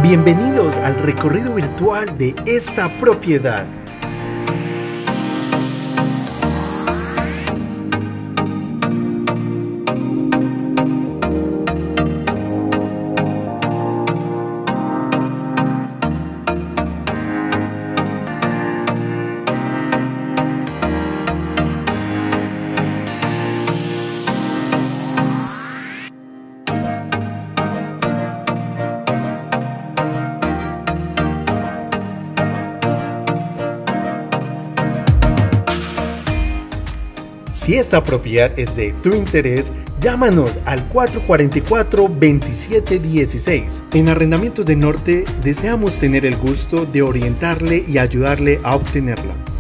Bienvenidos al recorrido virtual de esta propiedad. Si esta propiedad es de tu interés, llámanos al 444-2716. En Arrendamientos del Norte deseamos tener el gusto de orientarle y ayudarle a obtenerla.